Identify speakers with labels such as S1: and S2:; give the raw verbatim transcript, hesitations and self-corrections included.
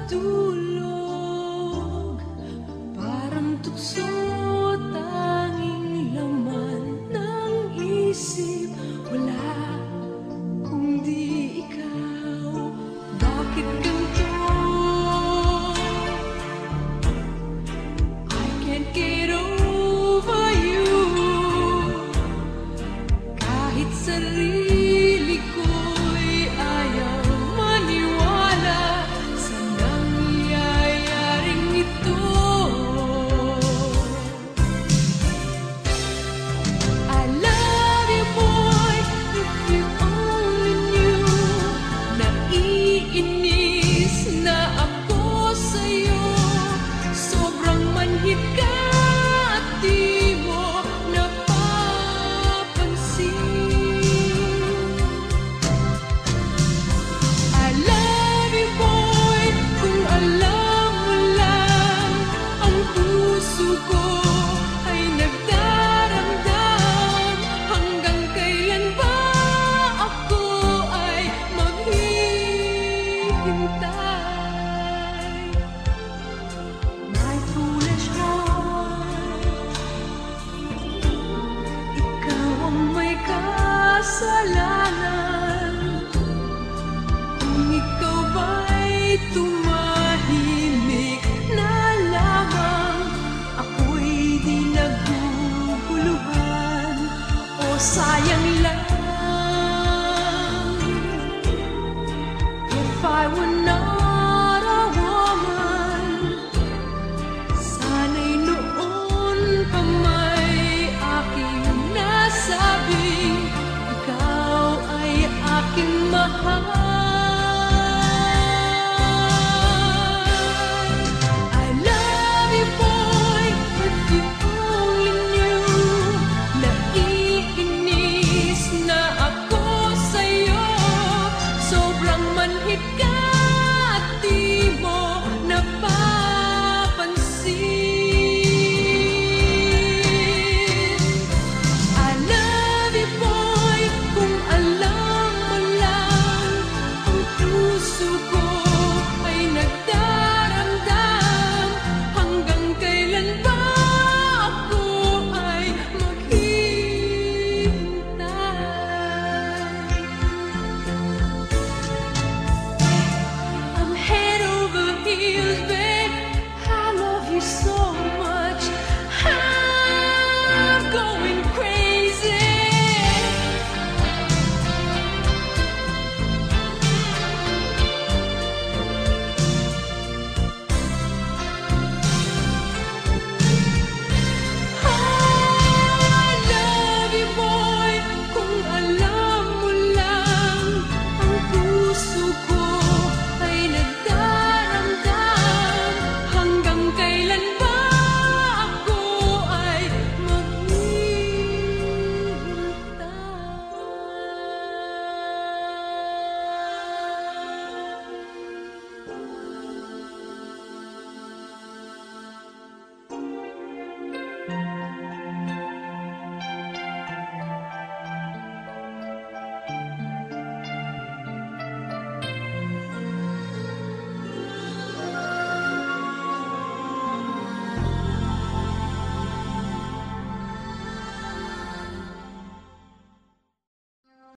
S1: matulog. Parang tukso, tanging laman ng isip, wala kundi ikaw. Bakit ganito? I can't get over you. Kahit sarili ko'y ayaw maniwala sa nangyayaring ito. I love you, boy, if you only knew. Naiinis na ako sa'yo, sobrang manhid ka at di mo napapansin. I love you, boy, kung alam mo lang, ang puso ko ay nagdaramdam. Hanggang kailan ba ako ay maghihintay? My foolish heart, ikaw ang may kasalanan. Kung ikaw ba'y tumahimik na lamang, ako'y di naguguluhan. O sayang lang, if I were